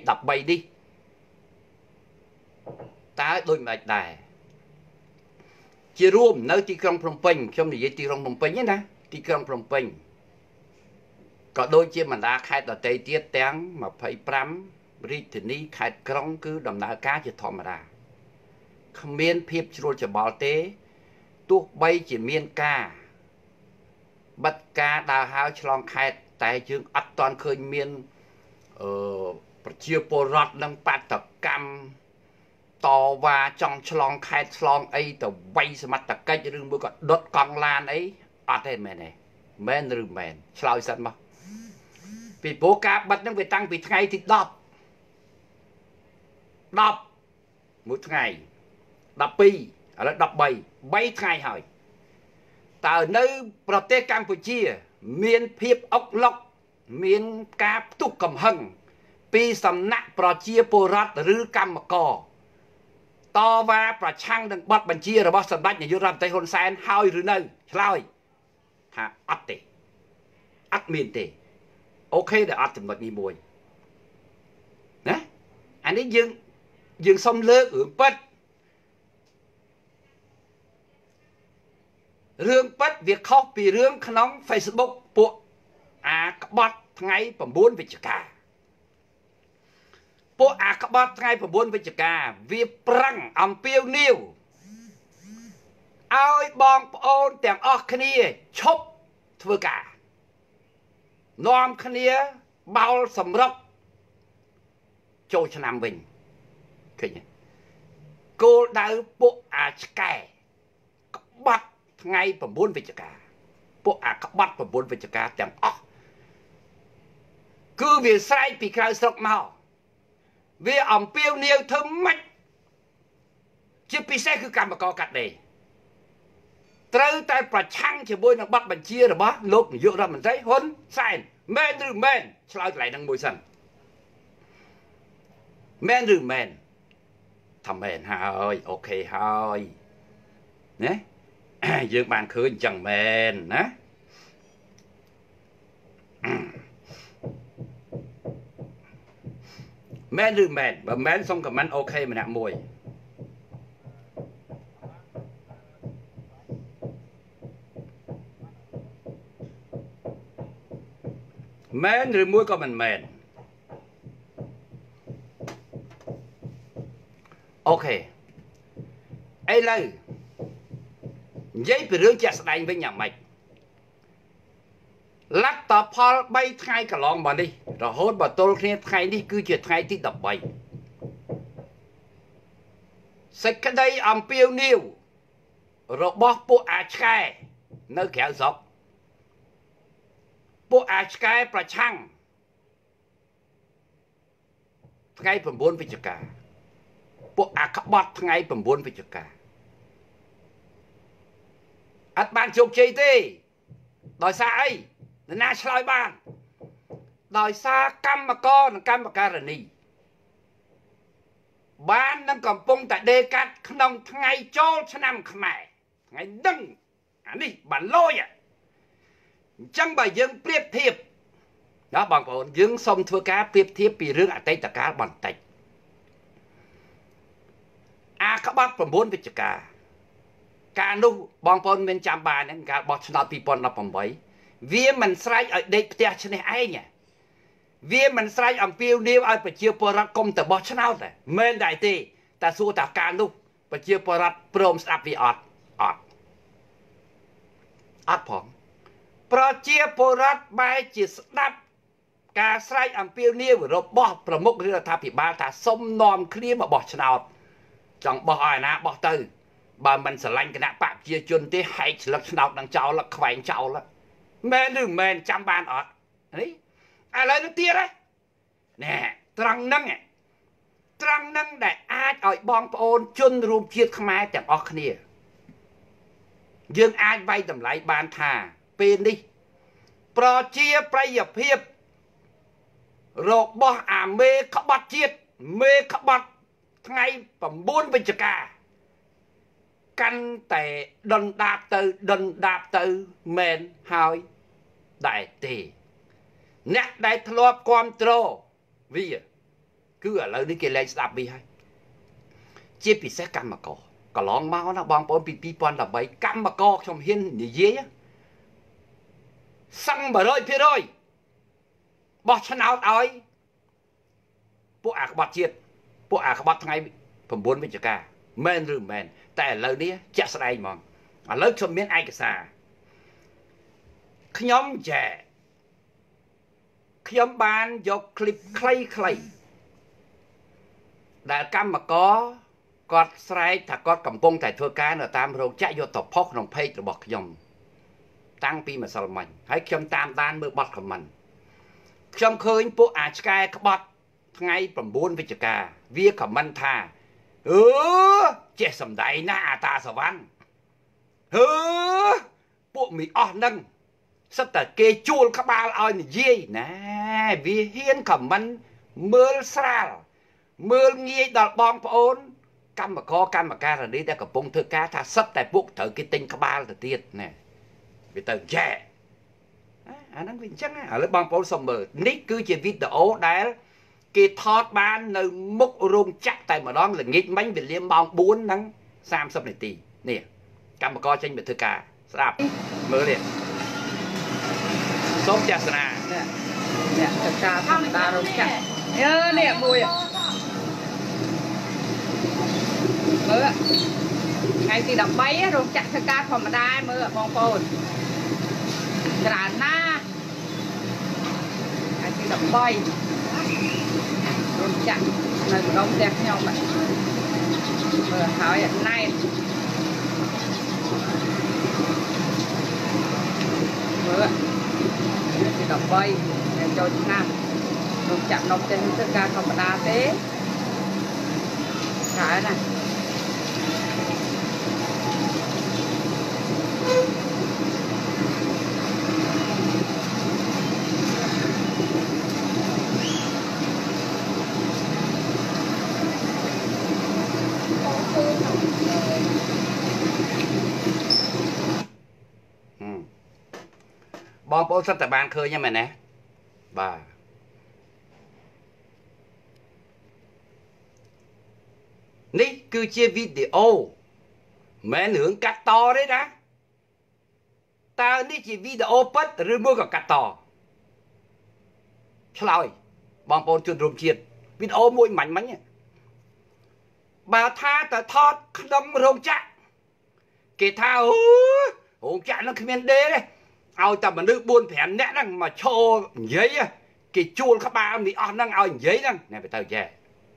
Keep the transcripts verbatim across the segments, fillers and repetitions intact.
đập bay đi ta đôi mạch đài chiaរួមnơi tí krong Phnom Penh trong này tí krong Phnom Penh nè tí krong Phnom Penh có đôi chia mà đã khai tờ tây tiết tiếng mà phải pram rít thì ní khai krong cứ đầm đá cá chỉ thọ mà đà không miên phiếp cho cho bảo tế tuốt bay chỉ miên ca bắt ca đào hao chlong khai tại chương ắt toàn khơi miên ờ chia bồ rọt nâng bát tập cam to và trong chlong khai chlong ấy tờ bay xem mặt tờ cách rừng bữa còn đốt con lan ấy ắt đây mẹ này men rừng men sao sẵn mà vì bố cá bắt nó về tăng vì ngày thì đọc đọc một ngày đọc pi ở đó đọc bay bay ngày hỏi tại nơi Prote Campuchia miền phiếp ốc lọc miền cá tục cầm hằng pi sầm nặng Prochia Porat rư cam mà cò to và pra chăng đừng bắtบัญชี របស់ សម្ដេចនាយករដ្ឋមន្ត្រី ហ៊ុន សែន ហើយ ឬ នៅ ឆ្លើយ ថា អត់ ទេ អត់ មាន ទេ អូខេ ដែល អត់ ចំណុច នេះ មួយ ណា អានេះ យើង យើង សុំ លើក រឿង ពិត រឿង ពិត វា ខុស ពី រឿង ក្នុង Facebook ពួក អា ក្បត់ ថ្ងៃ 9 វិច្ឆិកា ពួក អា ក្បត់ ថ្ងៃ 9 វិច្ឆិកា វា ប្រឹង អំពាវនាវ ឲ្យ បង ប្អូន ទាំង អស់ គ្នា ឈប់ ធ្វើ ការ នាំ គ្នា បោល សម្រុក ចូល ឆ្នាំ វិញ ឃើញ គោលដៅ ពួក អា ឆ្កែ ក្បត់ ថ្ងៃ 9 វិច្ឆិកា ពួក អា ក្បត់ 9 វិច្ឆិកា ទាំង អស់ គឺ វា ស្រែក ពី ក្រៅ ស្រុក មក វាអំពាវនាវធ្វើម៉េចជាពិសេសគឺកម្មករកាត់ដេរត្រូវតែប្រឆាំងជាមួយនឹងបទបញ្ជារបស់លោកនាយករដ្ឋមន្ត្រីហ៊ុនសែនមែនឬមែនឆ្លើយកន្លែងហ្នឹងមួយសិនមែនឬមែនថាមែនហើយអូខេហើយណាយើងបានឃើញអញ្ចឹងមែនណាមែនឬមែនបើមែនសុំខមមិនអូខេម្នាក់មួយមែនឬមួយក៏មិនមែនអូខេឥឡូវនិយាយពីរឿងជាក់ស្ដែងវិញយ៉ាងម៉េចលទ្ធផល 3 ថ្ងៃកន្លងមកនេះរហូតមកទល់គ្នាថ្ងៃនេះគឺជាថ្ងៃទី 13 សេចក្តីអំពាវនាវរបស់ពួកអាឆ្កែនៅក្រៅស្រុកពួកអាឆ្កែប្រឆាំងថ្ងៃ 9 វិច្ឆិកាពួកអាក្បត់ថ្ងៃ 9 វិច្ឆិកាអត់បានជោគជ័យទេដោយសារអីនរណាឆ្លើយបានដោយសារកម្មករនិងកម្មការិនីបាននឹងកំពុងតែដេកាត់ក្នុងថ្ងៃចូលឆ្នាំខ្មែរថ្ងៃដឹងអានេះបានលយអញ្ចឹងបើយើងប្រៀបធៀបណាបងប្អូនយើងសូមធ្វើការប្រៀបធៀបពីរឿងអតីតកាលបន្តិចអាក្បត់ 9 វិច្ឆិកាកាលនោះបងប្អូនមានចាំបានហ្នឹងកាលបោះឆ្នោត 2018 វាមិនស្រែកឲ្យដេកផ្ទះឈ្នះឯងវាមិនស្រែកអំពាវនាវឲ្យប្រជាពលរដ្ឋកុំទៅបោះឆ្នោតទេមែនដែរទេតែសួរតាកាលនោះប្រជាពលរដ្ឋព្រមស្ដាប់វាអត់អត់អត់ផងប្រជាពលរដ្ឋបែរជាស្ដាប់ការស្រែកអំពាវនាវរបស់ប្រមុខរដ្ឋាភិបាលថាសុំនាំគ្នាមកបោះឆ្នោតចង់បោះឲ្យណាបោះទៅបើមិនស្រឡាញ់គណៈបកប្រជាជនទេហែកស្លឹកឆ្នោតនឹងចោលខ្វែងចោលមែនឬមែនចាំបានអត់នេះឥឡូវនេះទៀតហ៎ណែត្រង់ហ្នឹងត្រង់ហ្នឹងដែលអាចឲ្យបងប្អូនជនរួមជាតិខ្មែរទាំងអស់គ្នាយើងអាចវាយតម្លៃបានថាពេលនេះប្រជាប្រិយភាពរបស់អាមេក្បត់ជាតិមេក្បត់ថ្ងៃ 9 វិច្ឆិកាកាន់តែដុនដាបទៅដុនដាបទៅមែនហើយដែរទេអ្នកដែលធ្លាប់គ្រប់គ្រងវា cứ ở lâu đi kia lên đạp bi hay chia bị xét cam mà có có lon máu nó bong bóng bị bị pon là bảy cam mà co trong hiên như dế xăng bờ rồi phía rồi bỏ chân áo đói bộ ạc bọt chiết bộ ạc bọt ngay phẩm bốn với chả cả men rừng menแต่lâu đi chả sao đây mong ở lâu trong miếng ai cả xa nhóm trẻ nhóm ban do clip clay clay đã cam mà có có sai thật có cầm bông tại thưa cá ở tam rồi chạy vô tập phóc nòng phê rồi bọt nhóm tăng pi mà sao mình hãy nhóm tam đan mới bọt của mình nhóm khơi bộ ạc cái bọt ngay phẩm bốn với chả cả vía của mình thà ừ chết sầm đại na ta sao văn ừ bộ mì on nâng sắp tới kê chuột các ba ơi gì nè vì hiên khẩm mình mưa sao mưa nghe đợt bom ôn cam mà có cam mà ca rồi đi đã có bông thưa cá tha sắp tại buộc thở cái tinh các ba là tiệt nè vì tờ trẻ anh nói viên chắc ở lớp bom ôn xong mờ nick cứ chỉ video đá cái thọt ban nơi múc rung chắc tại mà đó là nghịch bánh bị liêm bong bốn nắng sam sắp này tì nè cam mà co tranh biệt thưa cá sắp mưa liền sốt chả sna nè nè thật ra thằng ta rung chắc nhớ nè mùi mưa ngày thì đập bay rung chắc thật ra không mà đai mưa bong bồn cả na ngày thì đập bay rung chắc nơi đông đẹp nhau mà mưa hỏi ở nay mưa thì đọc bay để cho chúng nam được chạm nông trên tất cả không đa thế cái này bom bố sắp tại bàn khơi nha mày nè bà ní cứ chia video mẹ nướng cắt to đấy đó ta ní chỉ video bất rồi mua cả cắt to trời bom bố chuột rùm chiết video môi mảnh mảnh nhỉ bà tha ta thọt đông rồng chắc kể tha ú rồng chắc nó không biết đế đấy ao ta mà nước buôn phèn nè năng mà cho giấy cái chuột các ba bị on năng ao giấy năng này phải tao về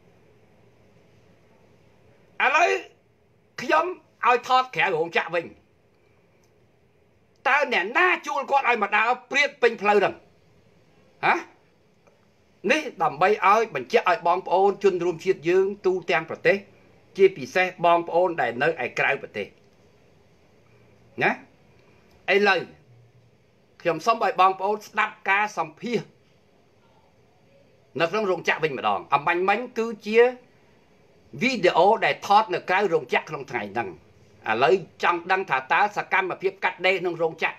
à lấy cái giống ao thọt kẻ của ông cha mình tao nè na chuột con ai mà đã biết pin phơi đằng hả ní đầm bay ơi mình chết ai bom ôn chun rùm chiết dương tu temប្រទេសជាពិសេសបងប្អូនដែលនៅឯក្រៅប្រទេសណាឥឡូវខ្ញុំសូមឲ្យបងប្អូនស្ដាប់ការសម្ភាសនៅក្នុងរោងចក្រវិញម្ដងអំបញ្ញមិញគឺជាវីដេអូដែលថតនៅក្រៅរោងចក្រក្នុងថ្ងៃហ្នឹងឥឡូវចង់ដឹងថាតើសកម្មភាពកាត់ដេរក្នុងរោងចក្រ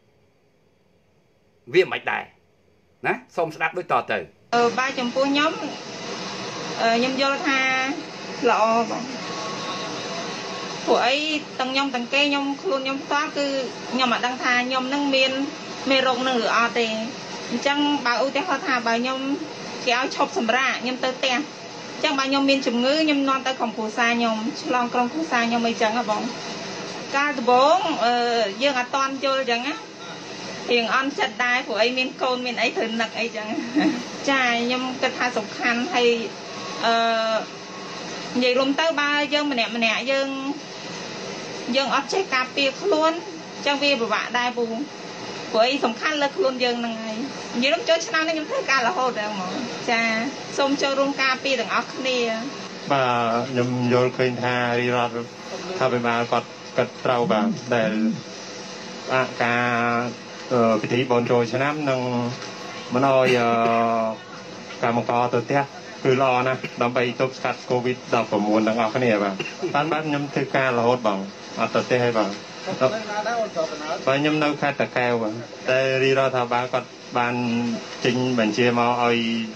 វាមិនដែរណាសូមស្ដាប់ដូចតទៅអឺបាយចំពោះខ្ញុំខ្ញុំយល់ថាល្អបងពួកអីទាំងខ្ញុំទាំងគេខ្ញុំខ្លួនខ្ញុំផ្ទាល់គឺខ្ញុំអត់ដឹងថាខ្ញុំនឹងមានមេរោគនឹងឬអត់ទេអញ្ចឹងបើឧទាហរណ៍ថាបើខ្ញុំគេឲ្យឈប់សម្រាកខ្ញុំទៅផ្ទះអញ្ចឹងបើខ្ញុំមានជំងឺខ្ញុំនាំទៅក្រុមគ្រួសារខ្ញុំឆ្លងក្រុមគ្រួសារខ្ញុំអីចឹងហ៎បងកាលដំបូងអឺយើងអត់តន់យល់ចឹងណារៀងអន់ចិត្តដែរព្រោះអីមានកូនមានអីត្រូវនឹកអីចឹងចាខ្ញុំគិតថាសំខាន់ហើយអឺនិយាយរួមទៅបើយើងម្នាក់ម្នាក់យើងយើងអត់ចេះការពារខ្លួនចឹងវាពិបាកដែរពូព្រោះអីសំខាន់លើខ្លួនយើងហ្នឹងហើយនិយាយរួមចូលឆ្នាំនេះខ្ញុំធ្វើការរហូតដែរហ្មងចាសូមចូលរួមការពារទាំងអស់គ្នាបាទខ្ញុំយល់ឃើញថារីរ៉ាត់ថាបិបាលគាត់គាត់ត្រូវបាទដែលការពិធីបនចូលឆ្នាំនឹងមិនអោយកម្មករទៅផ្ទះគឺល្អណាស់ដើម្បីទប់ស្កាត់កូវីដ ដប់ប្រាំបួន ទាំងអស់គ្នាបាទបានបានខ្ញុំធ្វើការរហូតបងអត់ទៅផ្ទះហើយបងបាទខ្ញុំនៅខេត្តតាកែវបាទតែរីរ៉ាថាបាទគាត់បានចេញបញ្ជាមកឲ្យ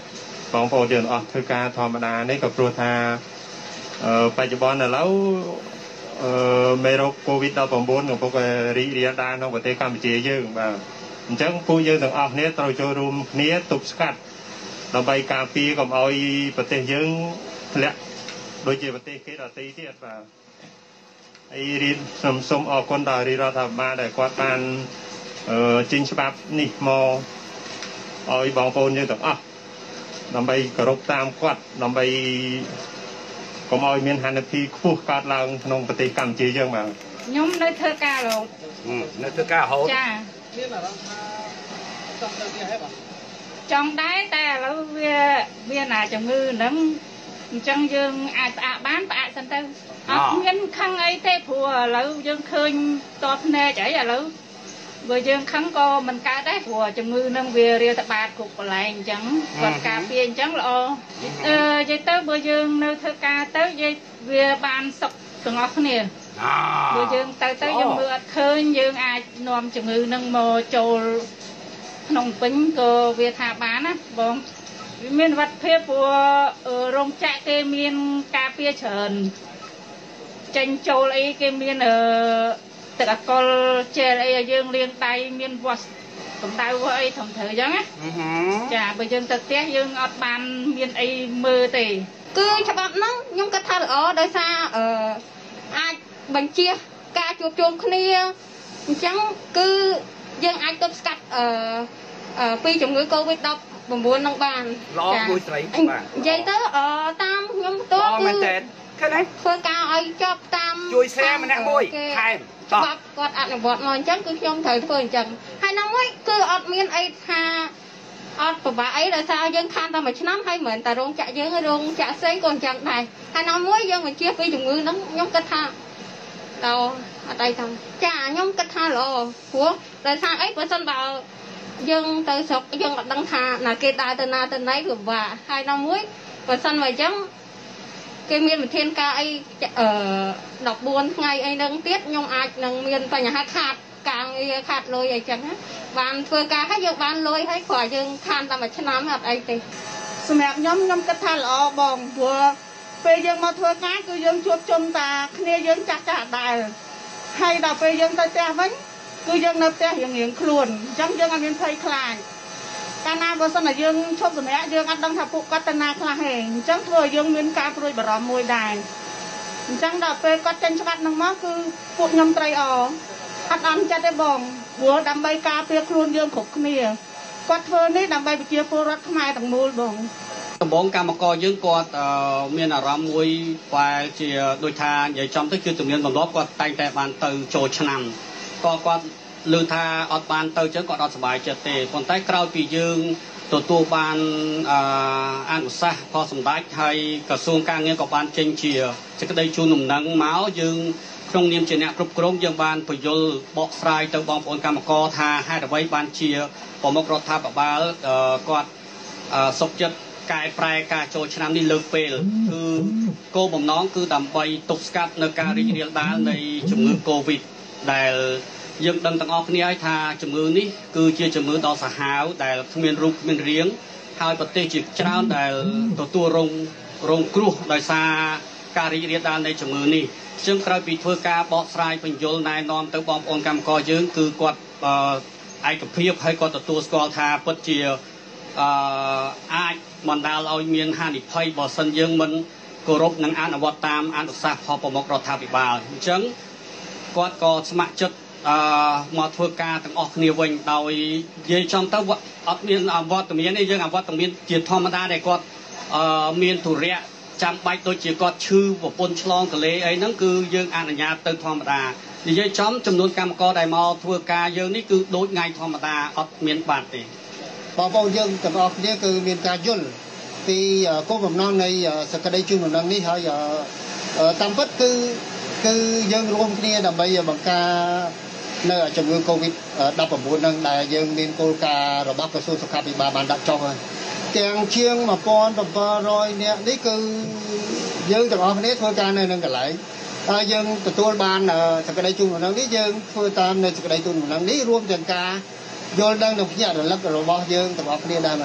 បងប្អូនយើងអស់ធ្វើការធម្មតានេះក៏ព្រោះថាបច្ចុប្បន្នឥឡូវមេរោគ កូវីដ ដប់ប្រាំបួន កំពុងតែរីករាលដាលក្នុងប្រទេសកម្ពុជាយើងបាទអញ្ចឹងពួកយើងទាំងអស់គ្នាត្រូវចូលរួមគ្នាទប់ស្កាត់ដើម្បីការពារកុំឲ្យប្រទេសយើងធ្លាក់ដូចជាប្រទេសគេដទៃទៀតបាទហើយរៀនសូមសូមអរគុណដល់រាជរដ្ឋាភិបាលដែលគាត់បានចេញច្បាប់នេះមកឲ្យបងប្អូនយើងទាំងអស់ដើម្បីគោរពតាមគាត់ដើម្បីកុំឲ្យមានហានិភ័យខ្ពស់កើតឡើងក្នុងប្រទេសកម្ពុជាយើងបាទខ្ញុំនៅធ្វើការរហូតនៅធ្វើការរហូតចាមានអារម្មណ៍ថាចង់ទៅវាហេបាទចង់ដែរតែឥឡូវវាមានអាជំងឺហ្នឹងអញ្ចឹងយើងអាចផ្អាកបានផ្អាកសិនទៅអត់មានខឹងអីទេព្រោះឥឡូវយើងឃើញតបភ្នែកអីឥឡូវបើយើងខឹងក៏មិនកើតដែរព្រោះជំងឺនឹងវារាលត្បាតគ្រប់កន្លែងអញ្ចឹងគាត់ការពារអញ្ចឹងល្អអឺនិយាយទៅបើយើងនៅធ្វើការទៅនិយាយវាបានសុខទាំងអស់គ្នាបើយើងទៅទៅយើងមើលអត់ឃើញយើងអាចនាំជំងឺនឹងមកចូលក្នុងពេញក៏វាថាបានណាបងវាមានវត្តភាពព្រោះរោងចក្រគេមានការពារច្រើនចេញចូលអីគេមានអឺទឹកអាល់កុលជែលអីឲ្យយើងលាងដៃមានវាស់កម្ដៅវាស់អីត្រឹមត្រូវអញ្ចឹងណាចាបើយើងទៅផ្ទះយើងអត់បានមានអីមើលទេគឺច្បាប់ហ្នឹងខ្ញុំគិតថាល្អដោយសារអឺអាចបញ្ជាការជួបជុំគ្នាអញ្ចឹងគឺយើងអាចទប់ស្កាត់អឺពីជំងឺ កូវីដ ដប់ប្រាំបួន នឹងបានល្អមួយស្រីបាទនិយាយទៅអឺតាមខ្ញុំផ្ទាល់គឺឃើញទេធ្វើការឲ្យចប់តាមជួយស្រាម្នាក់មួយថែមច្បាប់គាត់អនុវត្តមកអញ្ចឹងគឺខ្ញុំត្រូវធ្វើអញ្ចឹងហើយណាមួយគឺអត់មានអីថាអត់ពិបាកអីដោយសារយើងខានតែមួយឆ្នាំហើយមិនតែរោងចក្រយើងរោងចក្រផ្សេងក៏អញ្ចឹងដែរហើយណាមួយយើងបញ្ជាពីជំងឺហ្នឹងខ្ញុំគិតថាដល់អត់អីថាចាខ្ញុំគិតថាល្អព្រោះដោយសារអីបើសិនបើយើងទៅស្រុកយើងអត់ដឹងថាណាគេដើរទៅណាទៅណីពិបាកហើយណាមួយបើសិនមកអញ្ចឹងគេមានវិធានការអីអឺដប់បួនថ្ងៃអីហ្នឹងទៀតខ្ញុំអាចនឹងមានបញ្ហាខាតការងារខាតលុយអីចឹងណាបានធ្វើការឲ្យយើងបានលុយឲ្យព្រោះយើងខានតែមួយឆ្នាំអត់អីទេសម្រាប់ខ្ញុំខ្ញុំគិតថាល្អបងព្រោះពេលយើងមកធ្វើការគឺយើងជួបជុំតាគ្នាយើងចាស់ចាស់ដែរហើយដល់ពេលយើងទៅផ្ទះវិញគឺយើងនៅផ្ទះរៀងរៀងខ្លួនអញ្ចឹងយើងអត់មានភ័យខ្លាចកាលណាបើសិនតែយើងឈប់សម្រាកយើងអត់ដឹងថាពួកគាត់ទៅណាខ្លះទេអញ្ចឹងធ្វើឲ្យយើងមានការព្រួយបារម្ភមួយដែរអញ្ចឹងដល់ពេលគាត់ចេញច្បាប់ហ្នឹងមកគឺពួកខ្ញុំត្រេកអរអត់អន់ចិត្តទេបងព្រោះដើម្បីការពារខ្លួនយើងគ្រប់គ្នាគាត់ធ្វើនេះដើម្បីប្រជាពលរដ្ឋខ្មែរទាំងមូលបងដំបងកម្មករយើងគាត់មានអារម្មណ៍មួយបែរជាដូចថានិយាយចំទៅគឺជំនាញបន្ទាប់គាត់តែងតែបានទៅចូលឆ្នាំក៏គាត់លើថាអត់បានទៅចឹងគាត់អត់សប្បាយចិត្តទេប៉ុន្តែក្រោយពីយើងទទួលបានអនុសាសន៍ផលសម្ដេចហើយក្រសួងការងារក៏បានចេញជាសេចក្តីជូនដំណឹងមកយើងក្នុងនាមជាអ្នកគ្រប់គ្រងយើងបានពន្យល់បកស្រាយទៅបងប្អូនកម្មករថាហេតុអ្វីបានជាប្រមុខរដ្ឋាភិបាលគាត់សុខចិត្តកែប្រែការចូលឆ្នាំនេះលើកពេលគឺគោលបំណងគឺដើម្បីទប់ស្កាត់នៅការរីករាលដាលនៃជំងឺ កូវីដ ដែលយើងដឹងទាំងអស់គ្នាហើយថាជំងឺនេះគឺជាជំងឺដ៏សាហាវដែលគ្មានរូបគ្មានរាងហើយប្រទេសជាច្រើនដែលទទួលរងរងគ្រោះដោយសារការរីករាលដាលនៃជំងឺនេះជាងក្រោយពីធ្វើការបកស្រាយបញ្យលណែនាំទៅបងប្អូនកម្មករយើងគឺគាត់ឯកភាពហើយគាត់ទទួលស្គាល់ថាពិតជាអឺអាចបណ្ដាលឲ្យមានហានិភ័យបើសិនយើងមិនគោរពនិងអនុវត្តតាមអនុសាសន៍ផលប្រមុខរដ្ឋាភិបាលអញ្ចឹងគាត់ក៏ស្ម័គ្រចិត្តអឺមកធ្វើការទាំងអស់គ្នាវិញដោយនិយាយចំទៅអត់មានអវត្តមានទេយើងអវត្តមានជាធម្មតាដែលគាត់អឺមានធុរៈចាំបាច់ដូចជាគាត់ឈឺប្រពន្ធឆ្លងកលេអីហ្នឹងគឺយើងអនុញ្ញាតទៅធម្មតានិយាយចំចំនួនកម្មករដែលមកធ្វើការយើងនេះគឺដូចថ្ងៃធម្មតាអត់មានបាត់ទេបងប្អូនយើងទាំងអស់គ្នាគឺមានការយល់ពីគោលបំណងនៃសក្តីជូនដំណឹងនេះហើយតាមពិតគឺគឺយើងរួមគ្នាដើម្បីបង្ការនៅជំងឺ កូវីដ ដប់ប្រាំបួន ហ្នឹងដែលយើងមានគោលការណ៍របស់ក្រសួងសុខាភិបាលបានដាក់ចុះហើយទាំងជាងmột nghìn bảy trămនាក់នេះគឺយើងទាំងអស់គ្នាធ្វើការនៅនឹងកន្លែងហើយយើងទទួលបានសក្តីជូនដំណឹងនេះយើងធ្វើតាមនៅសក្តីជូនដំណឹងនេះរួមទាំងការយល់ដឹងនិងភ្ញាក់រលឹករបស់យើងទាំងអស់គ្នាដែរបាទ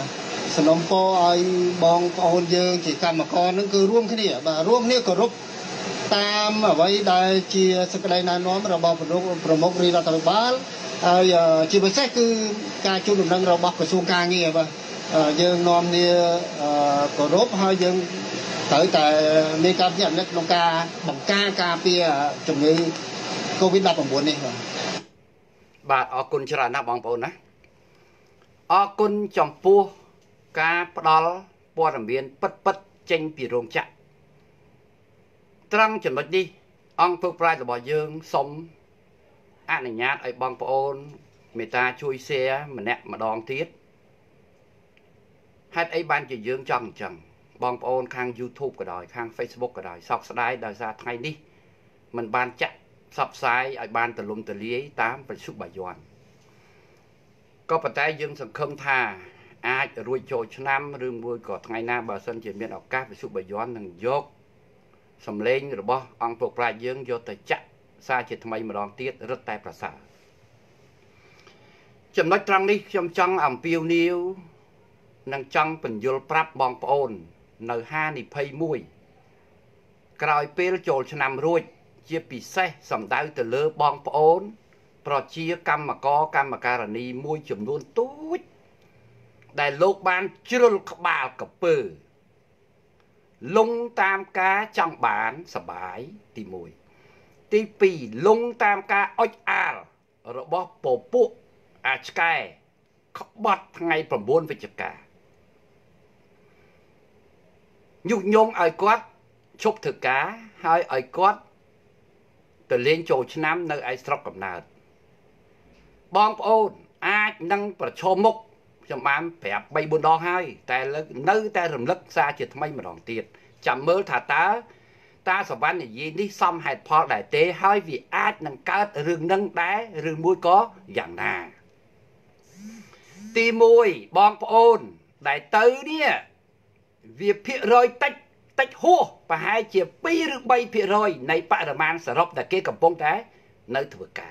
สนมปอไอบองปอนเยิงจีกรรมกรนั่นคือร่วมขึ้นเนี่ยบ่ร่วมเนี่ยก็รบตามเอาไว้ได้เชียสกได้นานน้อมระบอบประมุขรีรัฐบาลจีบเสกคือการชุมนุมนั่งระบอบกระทรวงการเงี้ยบ่ยังน้อมเนี่ยก็รบให้ยังtới tại mấy các nhận nhất nông ca bằng ca ca pia chồng người covid đập bằng buồn này bà ở côn chợ nắp bằng buồn á ở côn chồng pu ca đó po làm biến bất bất tranh bị rong chặt trăng chuẩn bị đi ông phước prai là bỏ dương sống anh này nhát ấy bằng buồn người ta chui xe mà nẹt mà đòn tiết hết ấy ban chỉ dương chẳng chẳngบองโอนข้าง YouTube ก็ได้ข้าง Facebook ก็ได้สอกสได้โดยซาไทยนี่มันบานจะซับซ้ายไอ้บานตะลุมตะเลี้ยตามประชุบใบยอนก็ปัจจัยยังสังคมท่าอาจรวยโจชน้ำเรื่องบุยก่อไงหน้าบาสันเจียนเมียนออกกาประชุบใบยอนหนึ่งยกสำเร็จหรือบ่องปกปลายยังโยแต่จะซาเจตทำไมมาลองเตี้ยรถแต่ประสาจำนักตรังนี้จำจังอ่ำเปียวนิ้วนังจังเป็นยุลปรับบองโอนในห้านิพยมุยกลายเป็นโจลชนำรุ่ยเจียปีเซ่สำได้แต่เลือบองโอนปลอดเชียกรรมกอกรรมการณีมุยจำนวนตุ้ยได้โลกบานจุลขบาลกับเปือลงตามกาจังบานสบายตีมุยตีปีลงตามกาอ้อยอาลระบบโปปุอาชกายขบัดไงประบวนวิจกายุยงไอ้กัดชกถือกาให้ไอ้กัดแต่เลี้ยงโจชน้ำในไอ้สตรอกกับนาดบองโอนอาจนั่งประชมกจะมาแบบใบบนดองให้แต่เนื้อแต่รำลึกซาจะทำไมมาลองเตียนจำเมื่อถ้าตาตาสวรรค์อย่างนี้ซ้ำเหตุพอได้เตะให้vìอาจนั่งเกิดเรื่องนั่งได้เรื่องมุ้ยก็อย่างน่าตีมวยบองโอนได้ตื้อเนี่ยviệc phía rồi tách tách hô và hai chia pi được bay phía rồi này bạn là man sở rộng đã kê cầm bông té nơi thừa cả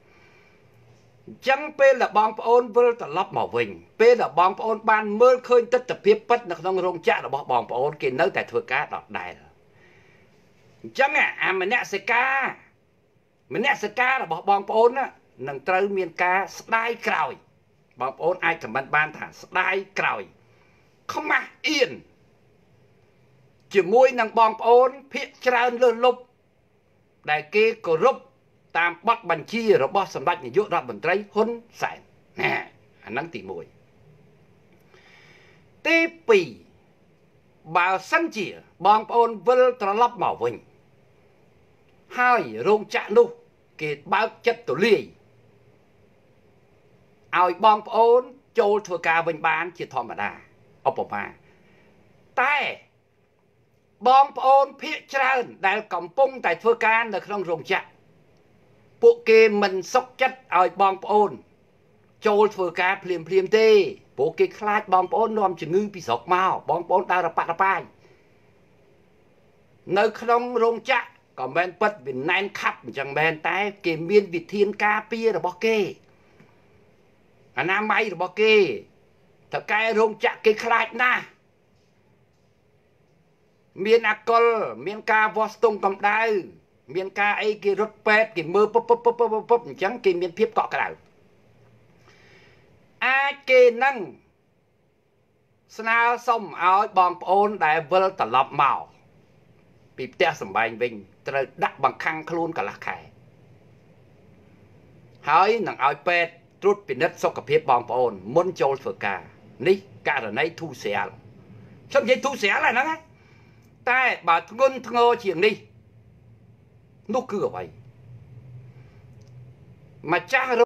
chẳng pe là bong ôn vơ tờ lấp màu vinh pe là bong ôn ban mơ khơi tất tập phía bất là trong rong chạ là bong bong ôn kê nơi tại thừa cá đọt đài chẳng à à mình nè sẽ ca mình nè sẽ ca là bong bong ôn á nâng trâu miền ca đai còi bong ôn ai cầm ban ban thả đai còi không mà yên chỉ môi năng bong ôn phía tràn lơ lục đại kê cổ rúp tam bắt bàn chi rồi bắt sầm bạch nhựa ra bàn trái hôn sải nè anh năng tỉ môi tê pì bảo săn chìa bong ôn vơ tra lấp màu vinh hai rong chạ nu kê bao chất tổ lì ao bong ôn châu thừa ca vinh bán chỉ thò mà đà ốp màแต่บองโอนเพียจานได้กำปงแต่ធ្វើការនៅក្នុងរោងចក្រពួកគេមិនសុខចិត្តឲ្យបងប្អូនចូលធ្វើការភ្លាមភ្លាមទេពួកគេខ្លាចបងប្អូននាំជំងឺពីស្រុកមកបងប្អូនដើររប៉ាត់រប៉ាយនៅក្នុងរោងចក្រក៏មិនពិតវាណែនខាប់អញ្ចឹងមែនតែគេមានវិធានការពាររបស់គេអនាម័យរបស់គេតើកែរោងចក្រគេខ្លាចណាស់មានអកលមានការវាស់ស្ទង់កម្ដៅមានការអីគេរត់ពេទ្យគេមើលពុបពុបពុបពុបអញ្ចឹងគេមានភាពកក់ក្ដៅអាចគេនឹងស្នើសុំឲ្យបងប្អូនដែលវិលត្រឡប់មកពីផ្ទះសម្បែងវិញត្រូវដាក់បង្ខាំងខ្លួនកន្លះខែហើយនឹងឲ្យពេទ្យត្រួតពិនិត្យសុខភាពបងប្អូនមុនចូលធ្វើការនេះករណីធូរស្រាលខ្ញុំនិយាយធូរស្រាលហ្នឹងណាតែបើធ្ងន់ធ្ងរជាងនេះនោះគឺអ្វីម្ចាស់រ